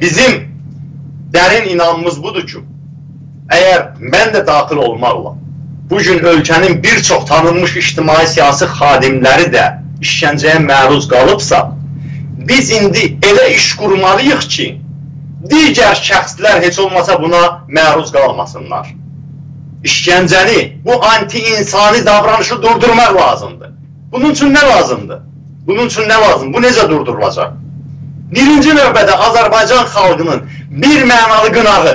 Bizim dərin inanımız budur ki, əgər mən də daxil olmaqla bugün ölkənin bir çox tanınmış ictimai siyasi xadimləri də işgəncəyə məruz qalıbsa, biz indi elə iş qurmalıyıq ki, digər şəxslər heç olmasa buna məruz qalmasınlar. İşgəncəni, bu anti-insani davranışı durdurmaq lazımdır. Bunun üçün nə lazımdır? Bunun üçün nə lazım? Bu necə durdurulacaq? Birinci növbədə Azərbaycan xalqının bir mənalı qınağı,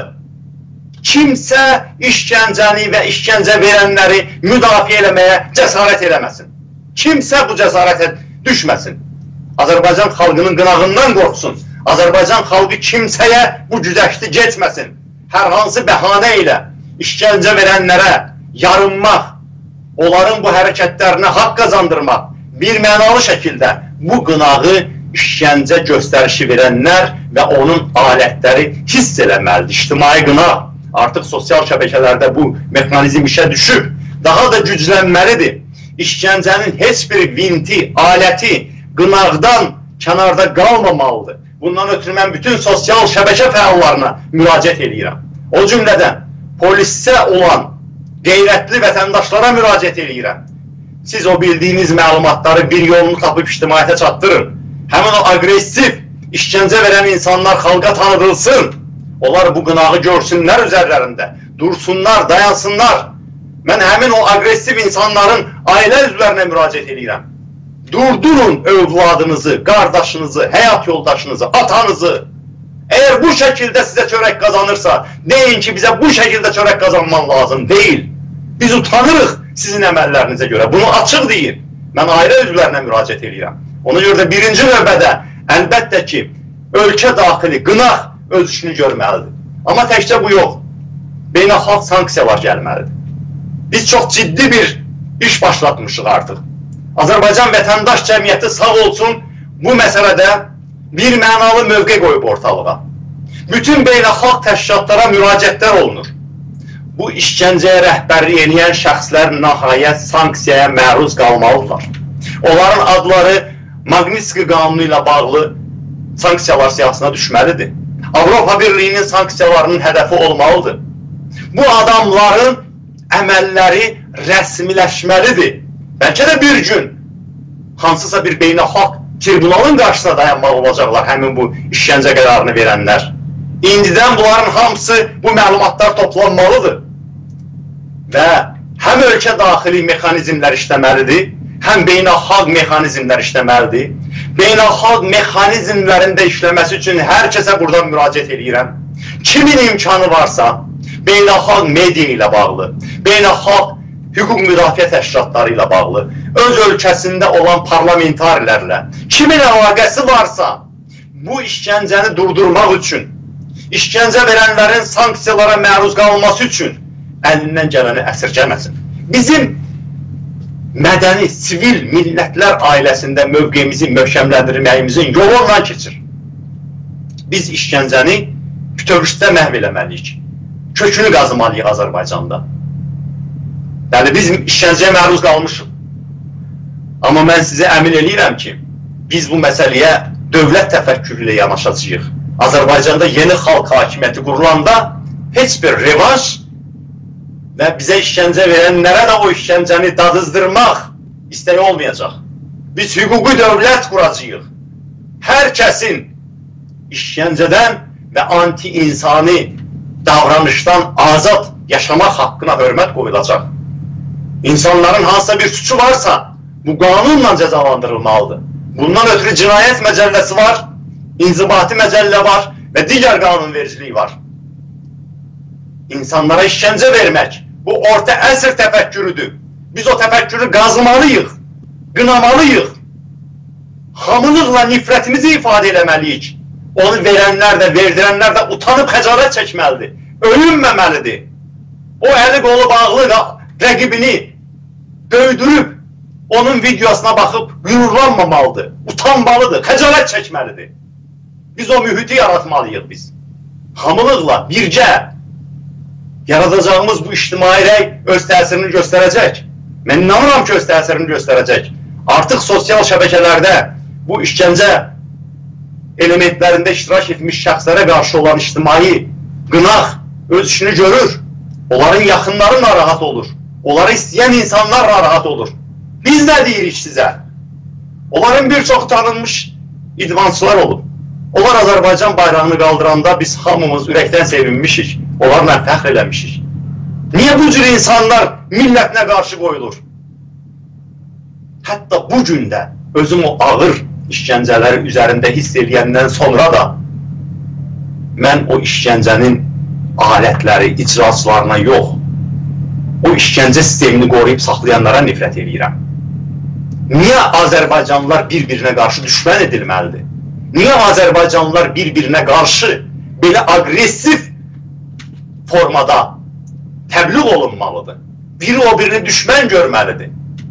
kimsə işgəncəni və işgəncə verənləri müdafiə eləməyə cəsarət eləməsin. Kimsə bu cəsarətə düşməsin. Azərbaycan xalqının qınağından qorxsun. Azərbaycan xalqı kimsəyə bu güzəşti geçməsin. Hər hansı bəhanə ilə işgəncə verənlərə yarınmaq, onların bu hərəkətlərinə haqq qazandırmaq, bir mənalı şəkildə bu qınağı işgəncə göstərişi verənlər və onun alətləri hiss eləməlidir. İctimai qınaq artıq sosial şəbəkələrdə bu mexanizm işə düşüb, daha da güclənməlidir. İşgəncənin heç bir vinti, aləti qınaqdan kənarda qalmamalıdır. Bundan ötürü mən bütün sosial şəbəkə fəallarına müraciət edirəm. O cümlədən polisə olan qeyrətli vətəndaşlara müraciət edirəm. Siz o bildiyiniz məlumatları bir yolunu tapıb ictimaiyyətə çatdırın. Həmin o agresiv işgəncə verən insanlar xalqa tanıdılsın. Onlar bu qınağı görsünlər üzərlərində, dursunlar, dayansınlar. Mən həmin o agresiv insanların ailə üzvlərinə müraciət edirəm. Durdurun övladınızı, qardaşınızı, həyat yoldaşınızı, atanızı. Eğer bu şekilde size çörek kazanırsa, deyin ki bize bu şekilde çörek kazanman lazım değil. Biz utanırıq sizin əməllərinizə görə. Bunu açıq deyin. Mən ailə üzvlərinə müraciət edirəm. Ona görə də birinci növbədə əlbəttə ki, ölkə daxili qınaq öz işini görməlidir. Amma təkcə bu yox. Beynəlxalq sanksiyalar gəlməlidir. Biz çox ciddi bir iş başlatmışıq artıq. Azərbaycan vətəndaş cəmiyyəti sağ olsun bu məsələdə bir mənalı mövqe qoyub ortalığa. Bütün beynəlxalq təşkilatlara müraciətlər olunur. Bu işgəncəyə rəhbərlik edən şəxslər nəhayət sanksiyaya məruz qalmalıdırlar. Onların adları Magnitski qanunu ilə bağlı sanksiyalar siyahısına düşməlidir. Avropa Birliyinin sanksiyalarının hədəfi olmalıdır. Bu adamların əməlləri rəsmiləşməlidir. Bəlkə də bir gün hansısa bir beynəlxalq tribunalın qarşısına dayanmaq olacaqlar həmin bu işgəncə qərarını verənlər. İndidən bunların hamısı bu məlumatlar toplanmalıdır. Və həm ölkə daxili mexanizmlər işləməlidir, həm beynəlxalq mexanizmlər işləməlidir. Beynəlxalq mexanizmlərində işləməsi üçün hər kəsə buradan müraciət edirəm. Kimin imkanı varsa, beynəlxalq media ilə bağlı, beynəlxalq hüquq müdafiə təşkilatları ilə bağlı, öz ölkəsində olan parlamentarlərlə, kimin əlaqəsi varsa, bu işgəncəni durdurmaq üçün, işgəncə verənlərin sanksiyalara məruz qalması üçün əlindən gələni əsirgəməsin. Bizim mədəni, sivil millətlər ailəsində mövqeyimizi möhkəmləndirməyimizin yolu ondan keçir. Biz işgəncəni bütövlükdə məhv eləməliyik. Kökünü qazımalıyıq Azərbaycanda. Yəni, biz işgəncəyə məruz qalmışıq. Amma mən sizə əmin eləyirəm ki, biz bu məsələyə dövlət təfəkkürü ilə yanaşacağıq. Azərbaycanda yeni xalq hakimiyyəti qurulanda heç bir revanş və bizə işgəncə verənlərə də o işgəncəni dadızdırmaq istəyi olmayacaq. Biz hüquqi dövlət quracağıq. Hər kəsin işgəncədən və anti-insani davranışdan azad yaşamaq haqqına hörmət qoyulacaq. İnsanların hansısa bir suçu varsa, bu qanunla cəzalandırılmalıdır. Bundan ötürü cinayət məcəlləsi var, inzibati məcəllə var və digər qanunvericiliyi var. İnsanlara işgəncə vermək, bu orta əsr təfəkkürüdür. Biz o təfəkkürü qazımalıyıq, qınamalıyıq. Hamılıqla nifrətimizi ifadə eləməliyik. Onu verənlər də, verdirənlər də utanıb xəcalət çəkməlidir, öyünməməlidir. O əli qolu bağlı rəqibini döydürüb, onun videosuna baxıb qürurlanmamalıdır, utanmalıdır, xəcalət çəkməlidir. Biz o mühiti yaratmalıyıq biz. Hamılıqla, bircə yaradacağımız bu ictimai rəy öz təsirini göstərəcək. Mən inanıram ki, öz təsirini göstərəcək. Artıq sosial şəbəkələrdə bu işgəncə elementlərində iştirak etmiş şəxslərə qarşı olan ictimai qınaq öz işini görür. Onların yaxınları narahat olur. Onları istəyən insanlar narahat olur. Biz nə deyirik sizə? Onların bir çox tanınmış idmançılar olub. Onlar Azərbaycan bayrağını qaldıranda biz hamımız ürəkdən sevinmişik. Onlarla fəxr eləmişik. Niyə bu cür insanlar millətinə qarşı qoyulur? Hətta bu gün də özüm o ağır işgəncələri üzərində hiss edəndən sonra da mən o işgəncənin alətləri, icraçılarına yox, o işgəncə sistemini qoruyub saxlayanlara nifrət edirəm. Niyə Azərbaycanlılar bir-birinə qarşı düşmən edilməlidir? Niyə Azərbaycanlılar bir-birinə qarşı belə agresiv formada təbliğ olunmalıdır? Biri o birini düşmən görməlidir.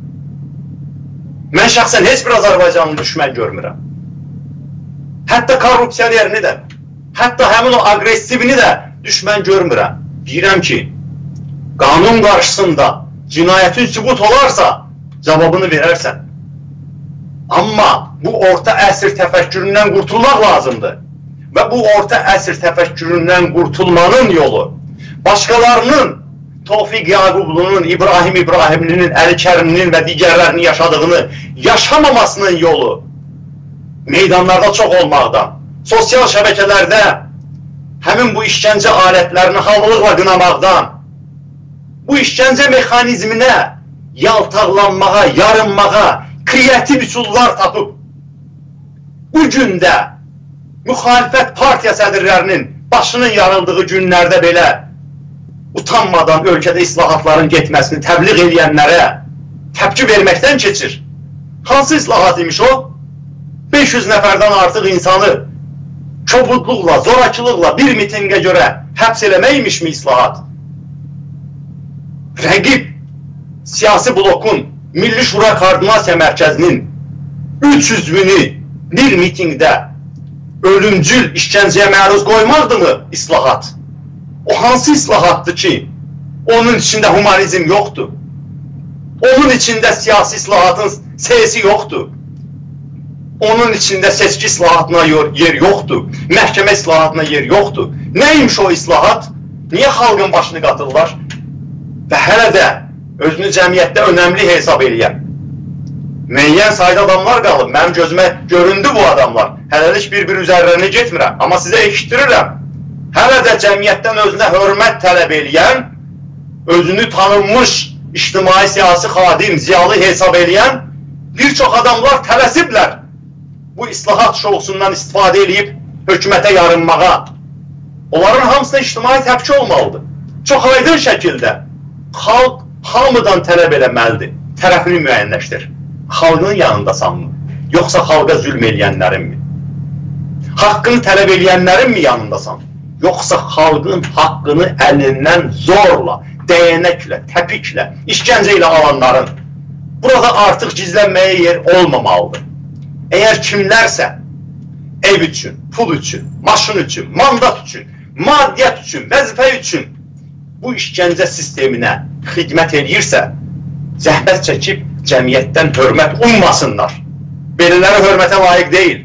Mən şəxsən heç bir Azərbaycanlı düşmən görmürəm. Hətta korrupsiyanerini də, hətta həmin o agresivini də düşmən görmürəm. Deyirəm ki, qanun qarşısında cinayətin sübut olarsa cavabını verərsən. Amma bu orta əsr təfəkküründən qurtulmaq lazımdır. Və bu orta əsr təfəkküründən qurtulmanın yolu başqalarının, Tofiq Yaqublu'nun, İbrahim İbrahimlinin, Əli Kərimlinin və digərlərinin yaşadığını yaşamamasının yolu meydanlarda çox olmaqdan, sosial şəbəkələrdə həmin bu işgəncə alətlərini hamılıqla qınamaqdan, bu işgəncə mexanizminə yaltaqlanmağa, yarınmağa kreativ üsullar tapıb, bu gündə müxalifət partiya sədrlərinin başının yarıldığı günlərdə belə utanmadan ölkədə islahatların getməsini təbliğ edənlərə təpki verməkdən keçir. Hansı islahat imiş o? 500 nəfərdən artıq insanı kobudluqla, zorakılıqla bir mitingə görə həbs eləməkmiş mi islahat? Rəqib siyasi blokun Milli Şura Koordinasiya Mərkəzinin 3 üzvünü bir mitingdə ölümcül işgəncəyə məruz qoymaqdır mı islahat? O hansı islahatdır ki, onun içində humanizm yoxdur? Onun içində siyasi islahatın sesi yoxdur? Onun içində seçki islahatına yer yoxdur? Məhkəmə islahatına yer yoxdur? Nəymiş o islahat? Niyə xalqın başını qatırlar? Və hələ də özünü cəmiyyətdə önəmli hesab eləyən müəyyən sayda adamlar qalıb. Mənim gözümə göründü bu adamlar. Hələlik bir-bir üzərlərinə getmirəm. Amma sizə eşitdirirəm. Hələ də cəmiyyətdən özünə hörmət tələb eləyən, özünü tanınmış ictimai siyasi xadim, ziyalı hesab eləyən bir çox adamlar tələsiblər bu islahat şovsundan istifadə edib hökumətə yarınmağa. Onların hamısına ictimai təpki olmalıdır. Çox aydın şəkildə xalq hamıdan tələb eləməlidir. Tərəfini müəyyənləşdir. Xalqın yanındasanmı? Yoxsa xalqa zülm eləyənlərinmi? Haqqını tələb eləyənlərinmi yanındasan? Yoxsa xalqın haqqını əlindən zorla, dəyənəklə, təpiklə, işgəncə ilə alanların? Burada artıq gizlənməyə yer olmamalıdır. Əgər kimlərsə ev üçün, pul üçün, maşın üçün, mandat üçün, maddiyyət üçün, vəzifə üçün bu işgəncə sisteminə xidmət edirsə, zəhmət çəkib cəmiyyətdən hörmət ummasınlar. Belələri hörmətə layiq deyil.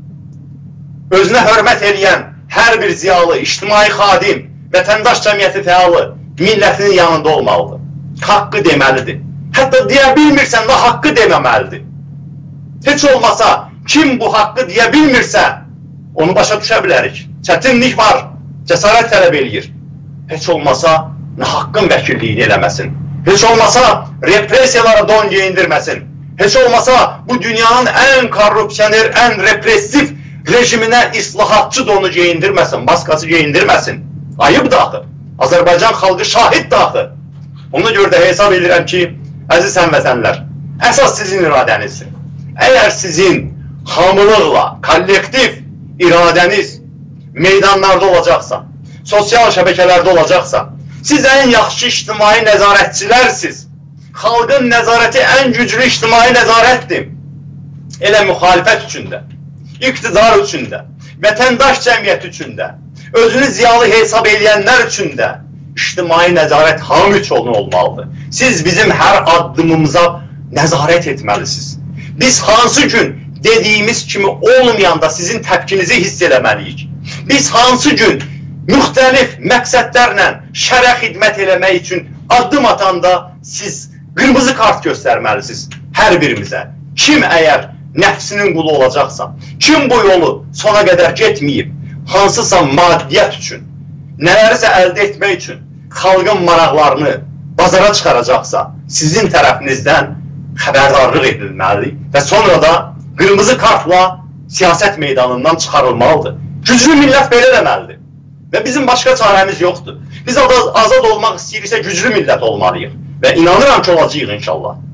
Özünə hörmət edən hər bir ziyalı, ictimai xadim, vətəndaş cəmiyyəti fəalı millətinin yanında olmalıdır. Haqqı deməlidir. Hətta deyə bilmirsən də haqqı deməməlidir. Heç olmasa kim bu haqqı deyə bilmirsə onu başa düşə bilərik. Çətinlik var, cəsarət tələb eləyir. Heç olmasa nə haqqın vəkilliyini eləməsin. Heç olmasa represiyalara don geyindirməsin. Heç olmasa bu dünyanın ən korrupsiyoner, ən repressiv rejiminə islahatçı donu geyindirməsin, maskası geyindirməsin. Ayıb daxı. Azərbaycan xalqı şahid daxı. Ona görə də hesab edirəm ki, əziz həmvətənlər, əsas sizin iradənizdir. Əgər sizin hamılıqla, kollektiv iradəniz meydanlarda olacaqsa, sosial şəbəkələrdə olacaqsa, siz ən yaxşı ictimai nəzarətçilərsiz. Xalqın nəzarəti ən güclü ictimai nəzarətdir. Elə müxalifət üçün də, iqtidar üçün də, vətəndaş cəmiyyət üçün də, özünü ziyalı hesab eləyənlər üçün də ictimai nəzarət hamı üçün olmalıdır. Siz bizim hər addımımıza nəzarət etməlisiniz. Biz hansı gün dediyimiz kimi olmayanda sizin təpkinizi hiss eləməliyik. Biz hansı gün müxtəlif məqsədlərlə şərə xidmət eləmək üçün addım atanda siz qırmızı kart göstərməlisiniz hər birimizə. Kim əgər nəfsinin qulu olacaqsa, kim bu yolu sona qədər getməyib, hansısa maddiyyət üçün, nələrisə əldə etmək üçün xalqın maraqlarını bazara çıxaracaqsa, sizin tərəfinizdən xəbərdarlıq edilməlidir və sonra da qırmızı kartla siyasət meydanından çıxarılmalıdır. Güclü millət belə deməlidir və bizim başqa çarəmiz yoxdur. Biz azad olmaq istəyiriksə güclü millət olmalıyıq və inanıram ki, olacağıq inşallah.